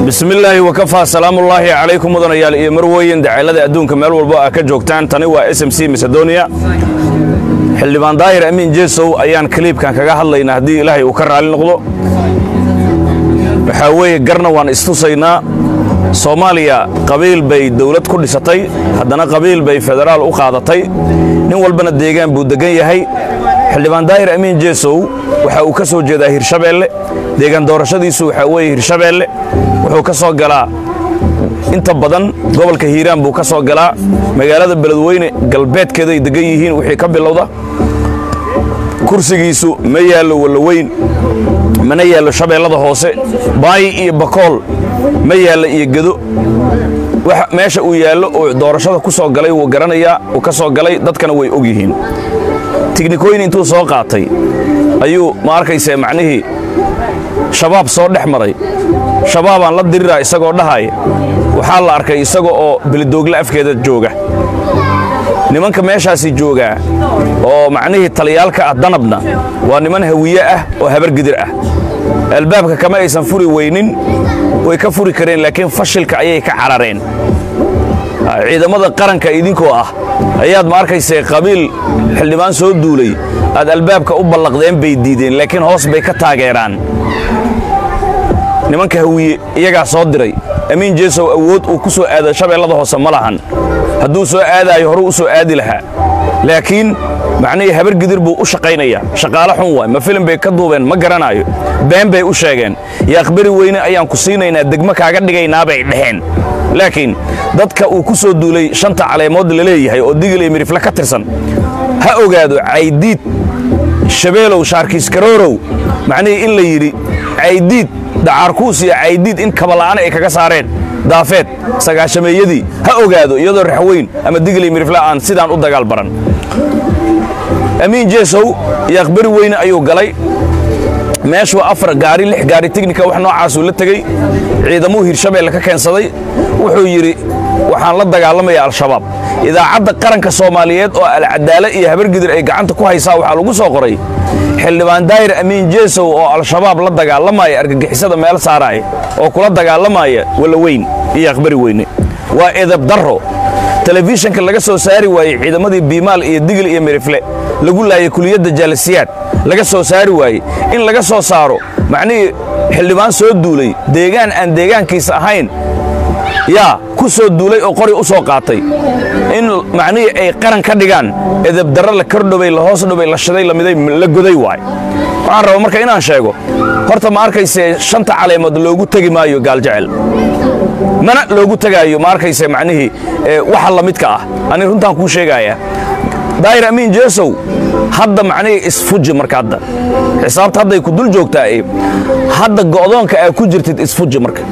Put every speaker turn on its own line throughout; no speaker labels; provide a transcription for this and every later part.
بسم الله وكفى سلام الله عليكم مدن يال iyo marweyn dacalada adduunka meel walba ah ka joogtaan tani waa SMC Macedonia xildhibaan daahir amiin jeesow ayaan clipkan kaga hadlaynaa hadii ilaahay uu ka raali noqdo waxa weeye garna waan istusaynaa Soomaaliya qabiil bay dawlad ku dhisatay haddana qabiil bay federaal u qaadatay nin walbana deegaan buu degan yahay xildhibaan daahir amiin jeesow waxa uu ka soo jeedaa Hirshabeelle deegaan doorashadiisu waxa weeye Hirshabeelle wuxuu ka soo galaa inta badan gobolka Hiiraan buu ka soo galaa magaalada Beledweyne galbeedkeeda ay degan yihiin wixii ka bilowda kursigiisu ma yaalo Walaweyn mana yaalo Shabeellada hoose Baay iyo Bakool ma yaalo iyo Gedo waxa meesha uu yaalo oo doorashada ku soo galay uu garanaya uu ka soo galay dadkana way og yihiin tiknikooyin intuu soo qaatay ayuu ma arkaysaa macnaheedu shabaab soo dhex shabaab aan la diriraa isagoo dhahay waxa la arkay isagoo oo bilidoogle afkeeda jooga nimanka meeshaasi jooga oo macnaheedu taliyaalka danabna waa niman hawiye ah oo habar gidir ah albaabka kama aysan furi weynin way ka furi kareen laakiin fashilka ayay ka carareen ciidamada qaranka idinkoo ah ayaad ma arkaysaa qabiil xildhibaan soo duulay aad albaabka u ballaqdeen bay diideen laakiin hoos bay ka taageeraan nimanka hawiye iyaga soo diray amiin jeesow awood uu ku soo aaday Shabeellada hoose ma lahan hadduu soo aadayo hore u soo aadi lahaa laakiin macnaheedu habar gidir buu u shaqaynaya shaqaale xun waay ma film bay ka duubeen ma garanayo been bay u sheegeen ya akhbari weyne ayaan ku siinaynaa degmo kaaga dhigaynaa bay dhaheen laakiin dadka uu ku soo duulay shanta caleemood la leeyahay oo digil iyo mirifle ka tirsan ha ogaado Caydiid Shabeelow Sharkis Karoorow macnaheedu in la yiri Caydiid dacarkuus iyo Caydiid in kabalaan ay kaga saareen daafeed sagaashameeyadii ha ogaado iyadoo raxweyn ama digil iyo mirifle aan sidaan u dagaal baran amiin jeesow iyo akhbari weyne ayuu galay meeshu afar gaari lix gaari tiknika wax noocaas uu la tagay ciidamadu Hirshabeelle ka keensaday wuxuu yiri waxaan la dagaalamayaa al-shabaab idaacadda qaranka Soomaaliyeed oo al-Cadaala iyo habar gidir ay gacanta ku haysaa waxa lagu soo qoray xildhibaan daahir amiin jeesow oo al-shabaab la dagaalamaya argagixisada meel saaray oo kula dagaalamaya Walaweyn iyo akhbari weyne waa edab darro telefishinka laga soo saari waayay ciidamadii Biimaal iyo digil iyo mirifle lagu laayay kuliyadda jaalisiyaad laga soo saari waayay in laga soo saaro macnaheedu xildhibaan soo duulay deegaan aan deegaankiisa ahayn yaa ku soo duulay oo qori u soo qaatay in macnaheedu ay qaran ka dhigaan edab darro la kordhobay la hoos dhobay la shiday la miday la goday waay waxaan rabaa marka inaan sheego horta ma arkaysaa shanta caleemood loogu tagi maayo gaal jecel mana loogu tagaayo ma arkaysaa macnaheedu waxa la midka ah ani runtaan ku sheegaya daahir amiin jeesow hadda macnaheedu isfuji marka hadda xisaabta hadda ay ku dul joogtaa hadda go'doonka ay ku jirtid isfuji marka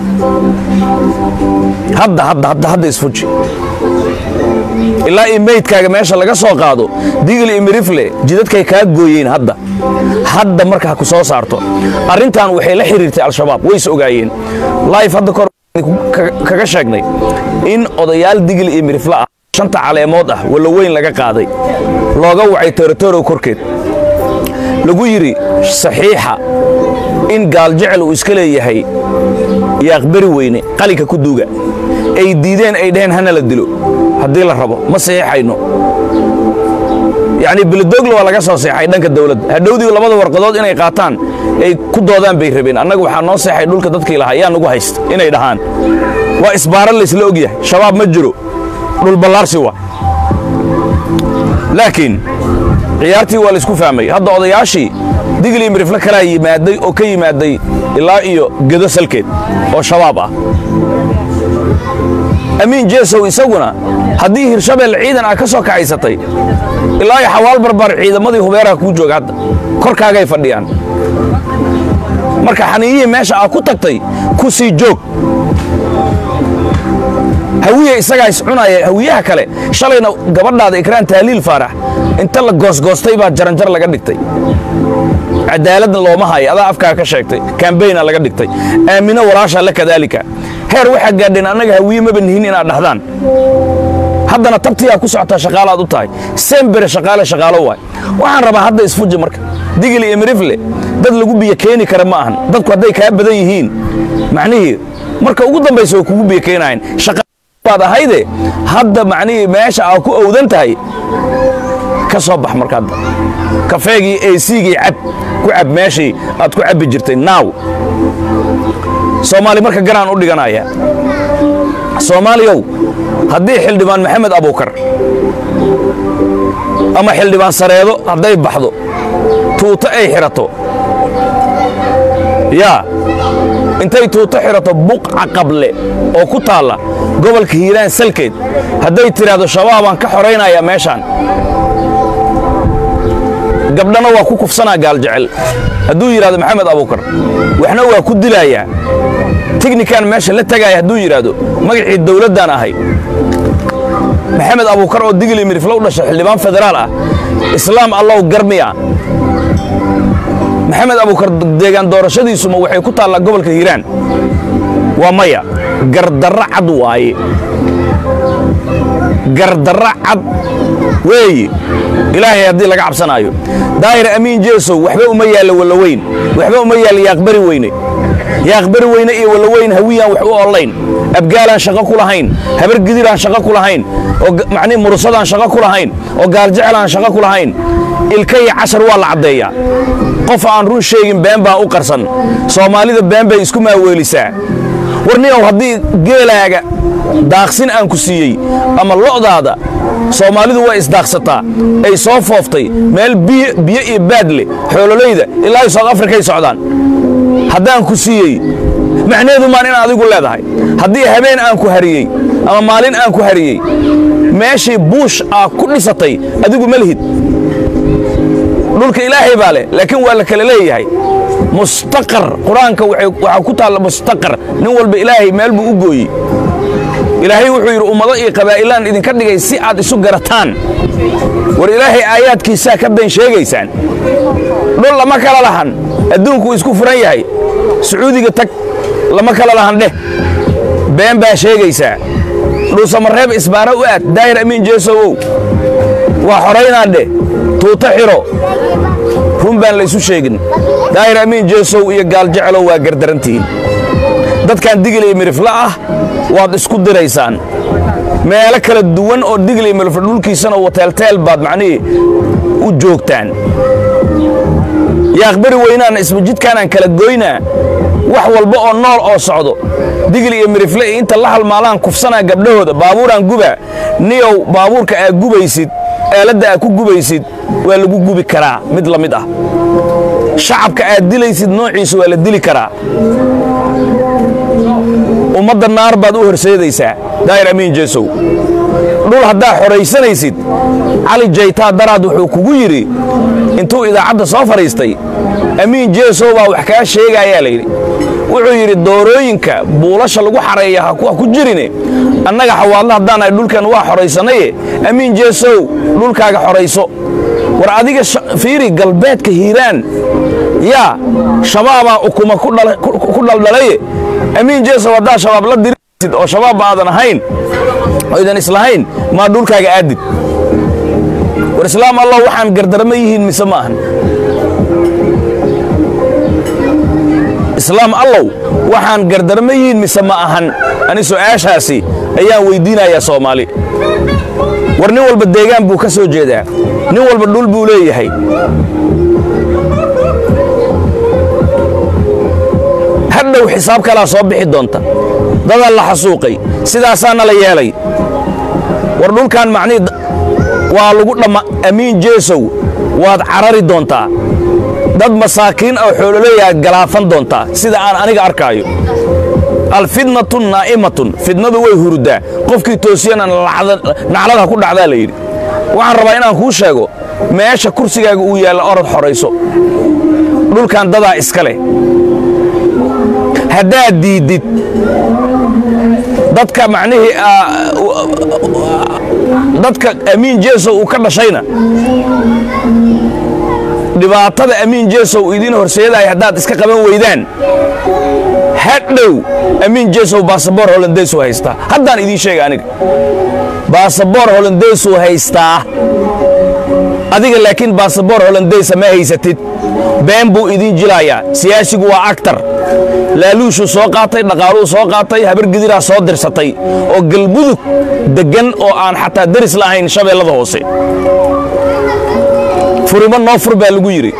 hadda isfuji ilaa iimaydkaaga meesha laga soo qaado digil iyo mirifle jidadkay ka gooyeen hadda marka ku soo saarto arintan waxay la xiriirtay al-shabaab way is ogaayeen live hadda kor kaga sheegnay in odayaal digil iyo mirifle ah shanta caleemood ah Walaweyn laga qaaday looga wacay territory korkeed lagu yiri saxiixa in gaal jecel uu iska leeyahay ya akhbari weyne qalinka ku duuga ay diideen ay dhaheen hana la dilo hadii la rabo ma saxiixayno yani bilidoogle waa laga soo saxiixay dhanka dawladda hadhowdii labada warqadood inay qaataan ay ku doodaan bay rabeen annagu waxa noo saxiixay dhulka dadkii lahaa yaa nagu haysta inay dhahaan waa isbaaran la isla ogyahay shabaab ma jiro dhul ballaarsi waa laakiin ciyaartii waa la isku fahmay hadda odayaashii digil iyo mirifle kala yimaaday oo ka yimaaday ilaa iyo Gedo salkeed oo shabaab ah amiin jeesow isaguna haddii Hirshabeelle ciidan ka soo kacaysatay ilaa xawaal barbar ciidamadii hubeeraha ku jooga hadda korkaaga ay fadhiyaan marka xaniiye meesha ku tagtay ku sii joog hawiye isaga is cunaya hawiyaha kale shalayna gabadhaada Ikraan Taaliil Faarax inta la goosgoostay baa jaranjar laga dhigtay cadaalad looma hayo adaa afka ka sheegtay campaign laga dhigtay aamina walaasha la kadalika heer waxa gaadhin anaga hawiye ma banihin inaad dhahdaan haddana tabtiya ku socota shaqaalaad u tahay sember shaqaalo waay waxaan rabaa hadda isfuji marka digil iyo mirifle dad lagu biyo keeni kara ma ahan dadku haday ka badan yihiin macnaheedu marka ugu dambaysa way kugu beekeenayaan shaqa baad ahayde hadda macnihii meesha aad ku owdan tahay ka soo bax markaad kafeegii ACgii ku cab meeshii aad ku cabbi jirtay now Soomaali marka garaan u dhiganaya Soomaaliyow haddii xildhibaan Maxamed Abuukar ama xildhibaan Sareedo hadday baxdo tuuta ay xirato yaa intay tuuta xirato buqca qable oo ku taala gobolka Hiiraan salkeed hadday tiraado shabaabaan ka xoreynaya meeshan gabdhana waa ku kufsanaa gaal jecel hadduu yiraahdo Maxamed Abuukar waxna waa ku dilayaa technican meesha la tagay hadduu yiraahdo magacii dawladdan ahay Maxamed Abuukar oo digli miriflow dhashay xildhibaan federaal ah islaam Allah garmiya Maxamed Abuukar deegaan doorashadiisu ma waxay ku taala gobolka Hiiraan waa maya gardarra cad waaye gardarra cad weey ilaahay haddii laga cabsanaayo daahir amiin jeesow waxba uma yaalo wala weyn waxba uma yaalo yaaqbari weyne iyo wala weyn hawiyaan wax u online abgaalaan shaqo ku lahayn habar gidiraan shaqo ku lahayn oo macni murusadaan shaqo ku lahayn oo gaal jecelaan shaqo ku lahayn ilkay 10 waa la cadeeyaa qof aan run sheegin been baa u qarsan Soomaalida been bay isku maaweelisaa warniyow haddii geelaaga daaqsin aan ku siiyey ama lo'daada Soomaalidu waa isdaaqsataa ay soo fooftay meel biyo iyo baadle xoololayda ilaa South Africa ay socdaan haddaan ku siiyey macnaheedu maan in adigu leedahay haddii habeen aan ku hariyey ama maalin aan ku hariyey meeshii buush ku dhisatay adigu ma lihid dhulka ilaahay baa leh laakiin waa la kala leeyahay mustaqar quraanka waxa ku taala mustaqar nin walba ilaahay meel buu u gooyay ilaahay wuxuu yiri ummado iyo qabaa'ilaan idin ka dhigay si aad isu garataan war ilaahay aayaadkiisa ka been sheegaysaan dhul lama kala lahan adduunku isku furan yahay sacuudiga tag lama kala lahan dheh been baa sheegaysaa dhul samareeb isbaara u aad daahir amiin jeesow waa xoreynaa dheh tuuta xiro run baan la isu sheegin daahir amiin jeesow iyo gaal jecelow waa gardarantiin dadkan digilay mirifla ah waad isku diraysaan meelo kala duwan oo digilay mirifla dhulkiisana wateelteel baad macnii u joogtaan yaaqbari weynaan isma jidkaan kala goynaa wax walba oo nool oo socdo digil iyo mirifle inta la halmaalaan kufsanaa gabdhahooda baabuuraan guba niyow baabuurka aad gubaysid eelada aad ku gubaysid waa lagu gubi karaa mid la mid ah shacabka aad dilaysid noociisa waa la dili karaa ummadda naar baad u horseedaysaa daahir amiin jeesow dhul haddaa xoraysanaysid cali jaytaa daraad wuxuu kugu yidhi intuu idaacadda soo fadhiistay amiin jeesow baa wax kaa sheegayaa layidhi wuxuu yidhi doorooyinka buulasha lagu xareeya ha ku jirine annaga xawaadla haddaan ay dhulkan waa xoraysanaye amiin jeesow dhulkaaga xorayso war adiga fiiri galbeedka Hiiraan yaa shabaabaa ukuma ku dhaldhalaye amiin jeesow haddaa shabaab la dirisid oo shabaab baadan ahayn oo idan islahayn ma dhulkaaga aadid war islaam Allah waxaan gardarma yihiin mise maahan islaam Allah waxaan gardarma yihiin mise ma ahan ani su'aashaasi ayaan weydiinayaa Soomaali war nin walba deegaan buu ka soo jeedaa nin walba dhul buu leeyahay hadhow xisaab kala soo bixi doonta dad la xasuuqay sidaasaana la yeelay war dhulkan macnii waa lagu dhama amiin jeesow waad carari doontaa dad masaakiin oo xoololeeyahay galaafan doontaa sida aan aniga arkaayo الفتنة نائمة فتنة way hurdaa qofkii toosiyana naclada ku dhacdaa la yiri waxaan rabaa inaan ku sheego meesha kursigaaga uu yaalo orod xoreyso dhulkan dada iska leh hadaa diidid dadka macnaheedu dadka amiin jeesow uu ka dhashayna dhibaatada amiin jeesow idin horseeday hadaad iska qaban weydaan hadhow amiin jeesow baasaboor Hollandees oo haysta haddaan idin sheegay aniga baasaboor Hollandees oo haysta adiga laakiin baasaboor Hollandees ma haysatid been buu idin jilayaa siyaasigu waa actor laaluushu soo qaatay dhaqaaluhu soo qaatay habar gidiraa soo dirsatay oo galmudug degan oo aan xataa daris lahayn shabeellada hoose furimo noo fur baa lagu yiri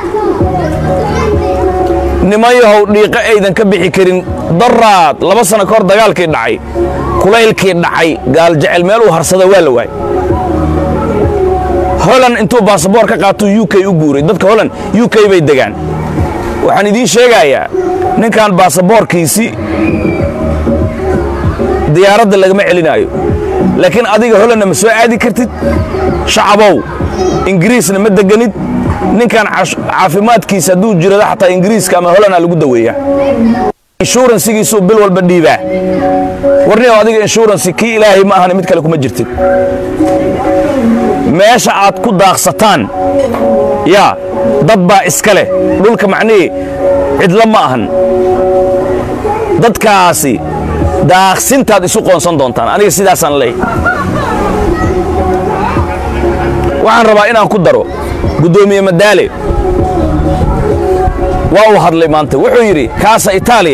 nimayahow dhiiqa aydan ka bixi karin daraad 2 sano ka hor dagaalkii dhacay kulaylkii dhacay gaal jecel meel uu harsada waa la waay Holland intuu baasaboor ka qaato UK u guuray dadka Holland UK bay degaan waxaan idin sheegayaa ninkan baasaboorkiisi diyaaradda lagama celinayo laakiin adiga Holland ma soo aadi kartid shacabow Ingiriisna ma deganid ninkan caafimaadkiisa haduu jirada xataa Ingiriiska ama Holland lagu daweeyaa insurance-giisu bil walba dhiibaa warniyo adiga insurance ki Ilaahay ma ahan mid kale kuma jirtid meesha aad ku daaqsataan ya dad baa iska leh dhulka macnii cidla ma ahan dadkaasi daaqsintaad isu qoonsan doontaan aniga sidaasaan leeyahay waxaan rabaa inaan ku daro gudoomiye Madaale waa uu hadlay maanta wuxuu yiri kaasa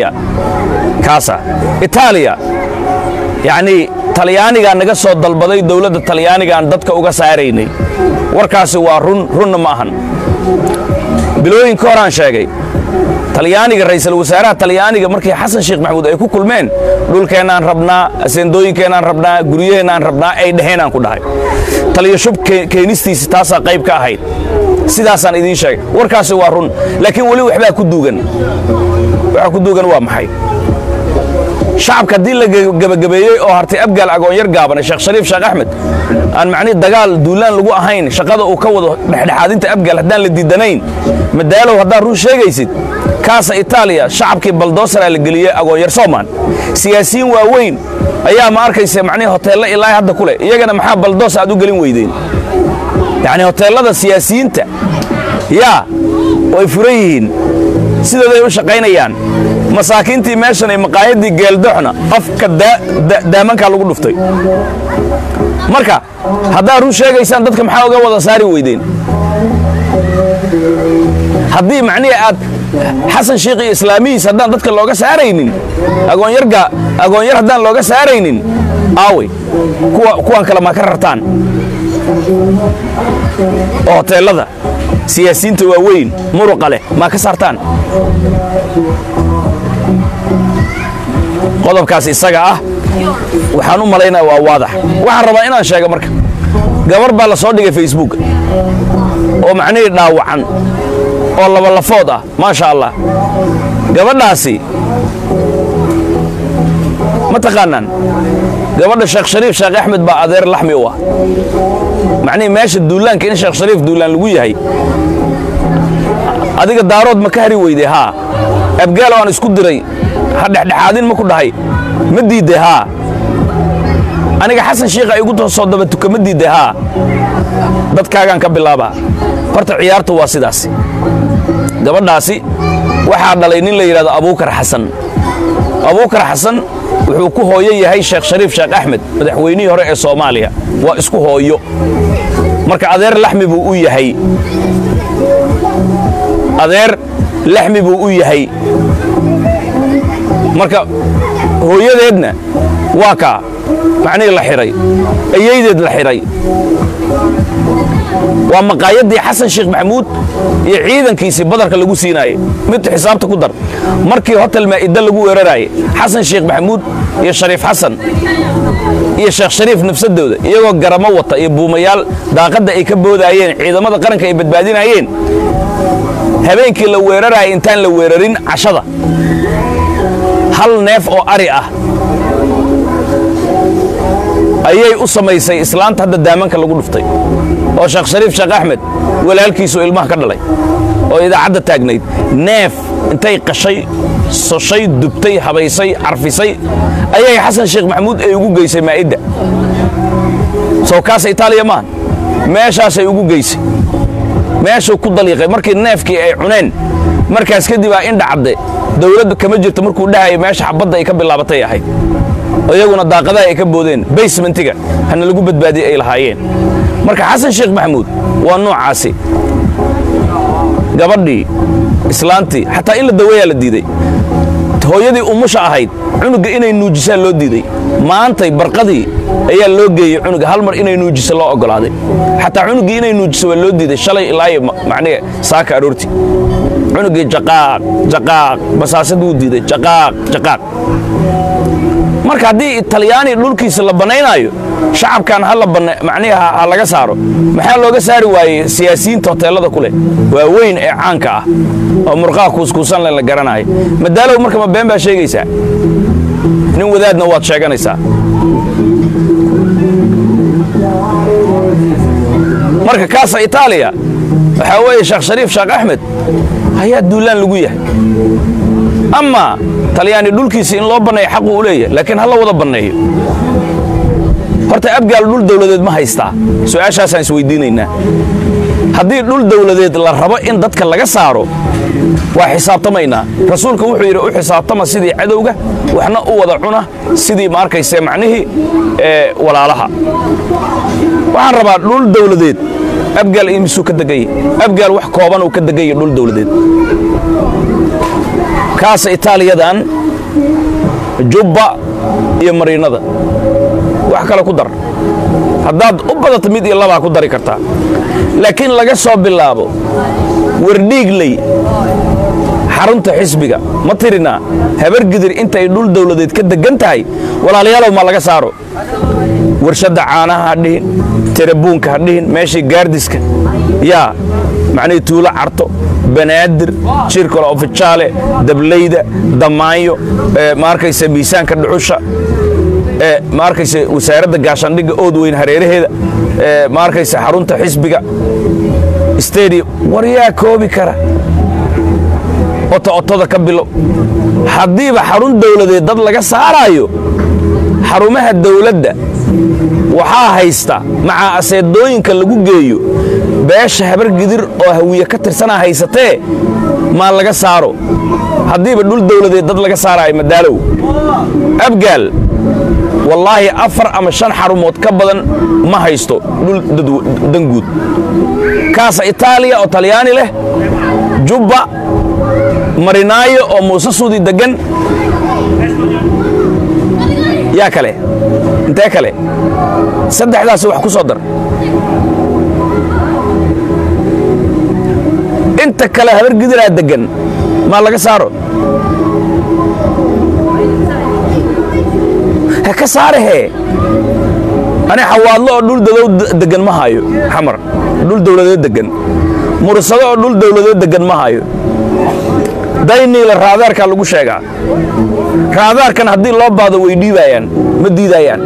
Italia yani talyaaniga naga soo dalbaday dawladda talyaaniga aan dadka uga saaraynay warkaasi waa runna ma ahan bilooyin ka horaan sheegay talyaaniga ra'iisul wasaaraha talyaaniga markii Xasan Sheekh Maxamuud ay ku kulmeen dhulkeenaan rabnaa aseendooyinkeenaan rabnaa guriyeenaan rabnaa ay dhaheenaan ku dhahay taliya shub keenistiisa taasa qayb ka ahayd sidaasaan idin sheegay warkaasi waa run laakiin wali waxba ku duugan waxa ku duugan waa maxay shacabka dil la gabagabeeyay oo hartay abgaal agoon yar gaaban Sheekh Shariif Sheekh Ahmed aan macni dagaal duulaan lagu ahayn shaqada uu ka wado dhexdhexaadinta abgaal hadaan la diidanayn Madaalo hadaa run sheegaysid kaasa Italia shacabkii baldoosar la galiyay agoon yar Soomaan siyaasiyiin waaweyn ayaa ma arkaysa macni hoteelada ilaa hadda kule iyagana maxaa baldoos aad u galin weydeen يعني hoteelada siyaasiyiinta ya way furayeen sidoo ay u shaqeynayaan masaakiintii meeshan ay maqaayadii geeldoxna afka daamanka lagu dhuftay marka hadaa run sheegaysaan dadka maxaa uga wada saari weydeen hadii macni aad Xasan Sheekh Islaamiis hadaan dadka looga saaraynin agoon yar hadaan looga saaraynin aaway kuwan kala ma ka rartaan hoteelada siyaasiyiinta waaweyn muruqa leh ma ka saartaan qodobkaas isaga ah waxaan u maleynaa waa waadax waxaan rabaa inaan sheego marka gabar baa la soo dhigay Facebook oo macnaheedu dhaawacan oo laba lafood ah ma sha Allah gabadhaasi ma taqaanaan gabadha Sheekh Shariif Sheekh Ahmed baa adeer laxmi u ah macnaheedu meesha duulaanka in Sheekh Shariif duulaan lagu yahay adiga daarood ma ka hari weyday ha abgaal aan isku diray ha dhexdhexaadin ma ku dhahay ma diiday ha aniga Xasan Sheekh ay ugu soo daba tukama diiday ha dadkaagan ka bilaaba horta ciyaartu waa sidaas gabadhaasi waxa dhalay nin la yiraahdo Abuukar Xasan wuxuu ku hooyo yahay Sheekh Shariif Sheekh Ahmed madaxweynihii hore ee Soomaaliya waa isku hooyo marka adeer laxmi buu u yahay marka hooyadeedna waa ka macnii la xiray ayaydeed la xiray waa maqaayadii Xasan Sheekh Maxamuud iyo ciidankiisa badarka lagu siinaayay mid xisaabta ku dar markii hotel Maa'ida lagu weeraraayay Xasan Sheekh Maxamuud iyo Shariif Xasan iyo Sheekh Shariif nafsadooda iyagoo garamo wata iyo buumayaal daaqada ay ka boodayeen ciidamada qaranka ay badbaadinayeen habeenkii la weeraraayay intaan la weerarin cashada hal neef oo ari ah ayay u samaysay islaanta hadda daamanka lagu dhuftay oo Sheekh Shariif Sheekh Ahmed walaalkiisu ilmaha ka dhalay oo idaacada taagnayd neef intay qashay soshay dubtay habaysay arfisay ayay Xasan Sheekh Maxamuud ay ugu geysay Maa'ida soo kaas Italia ma meeshaas ay ugu geysay meesha ku daliiqay markii neefkii ay cuneen markaas kadib in dhacday dawladdu kama jirto markuu dhahay meesha xabadda ay ka bilaabatay ahay ayaguna daaqada ay ka boodeen basementiga hana lagu badbaadiyay ay lahaayeen marka Xasan Sheekh Maxamuud waa noocaasi gabadhii islaantii xataa in la daweeyaa la diiday hooyadii umusha ahayd cunuga inay nuujisaa loo diiday maantay barqadii ayaa loo geeyey cunuga hal mar inay nuujiso loo ogolaaday xataa cunugii inay nuujiso waa loo diiday shalay ilaa macnaheed saaka aroortii cunugii jaqaaq basaasaduu diiday jaqaaq marka haddii talyaani dhulkiisa la banaynaayo shacabkan macnaheed ha laga saaro maxaa looga saari waayey siyaasiyiinta hoteelada ku leh waa weyn ee caanka ah oo murqaha kuuskuusan la garanayo madaalow marka ma been baa sheegaysaa nin wadaadna waad sheeganaysaa marka kaasa Itaaliya waxa weeye Sheekh Shariif Sheekh Ahmed ayaa duulaan lagu yahay ama talyaani dhulkiisa in loo baneeyo xaq uu leeyahay laakiin hal wada baneeyo horta abgaal dhul dawladeed ma haystaa su'aashaas aan isweydiinaynaa haddii dhul dawladeed la rabo in dadka laga saaro waa xisaabtamaynaa rasuulku wuxuu yiri u xisaabtama sidii cadowga waxna u wada cuna sidii ma arkaysa macnihii walaalaha waxaan rabaa dhul dawladeed abgaal imisu ka dagay abgaal wax kooban uu ka dagay dhul dawladeed kaasa Itaaliyadan Jubba iyo Mariinada wax kale ku dar haddaad u badato mid iyo laba ku dari kartaa laakiin laga soo bilaabo wardhiigley xarunta xisbiga ma tirina habar gidir intay dhul dawladeed ka degan tahay walaalayaalow ma laga saaro warshada caanaha dhihin terabuunka dhihin meeshii gaardiska yaa macnay tuulo carto banaadir shirkala oficaale dableyda damaayo ma arkaysa miisaanka dhuxusha ma arkaysa wasaaradda gaashaandhigga ood weyn hareeraheeda ma arkaysa xarunta xisbiga stadium wariyaa koobi kara otoda ka bilo hadiiba xarun dawladeed dad laga saarayo xarumaha dawladda waxaa haysta maca aseedooyinka lagu geeyo beesha habar gidir oo hawiye ka tirsana haysatee ma laga saaro hadiiba dhul dawladeed dad laga saarayo madaalow abgaal wallaahi 4 ama 5 xarumood ka badan ma haysto dhul danguud kaasa Itaaliya oo Talyaani leh Jubba Marinaayo oo Muuse Suudi degan yaa kale intee kale saddexdaas wax ku soo dar inta kale habar gidiraa degan ma laga saaro ka saarahe ani xawaadlo oo dhul degan ma hayo xamar dhul dawladeed degan mursado oo dhul dawladeed degan ma hayo dayni la raadaarka lagu sheegaa raadaarkan haddii loo baado way dhiibayaan ma diidayaan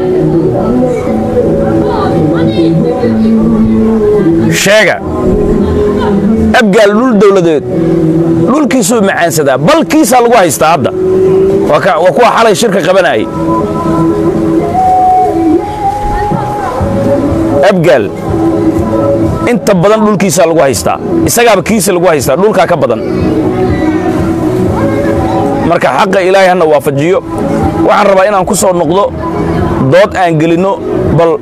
sheega abgaal dhul dawladeed dhulkiisu macaansada balkiisa lagu haystaa hadda waa kuwa xalay shirka qabanayay abgaal inta badan dhulkiisa lagu haystaa isagaaba kiisa lagu haystaa dhulka ka badan marka xaqa ilaahay hana waafajiyo waxaan rabaa inaan ku soo noqdo dood aan gelino bal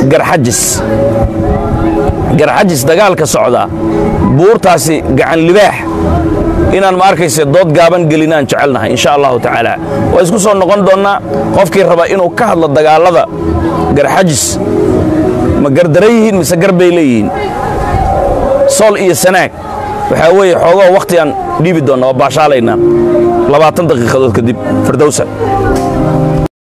garxajis dagaalka socda buurtaasi gacan libaax inaan ma arkayse dood gaaban gelinaan jecelnahay insha Allah taala waa isku soo noqon doonaa qofkii raba inuu ka hadlo dagaalada garxajis ma gardareeyeen mise garbay leeyihiin sool iyo sanaag waxa weeye xoogoo waqti aan dhiibi doonaa baashaalayna 20 daqiiqadood kadib firdawsa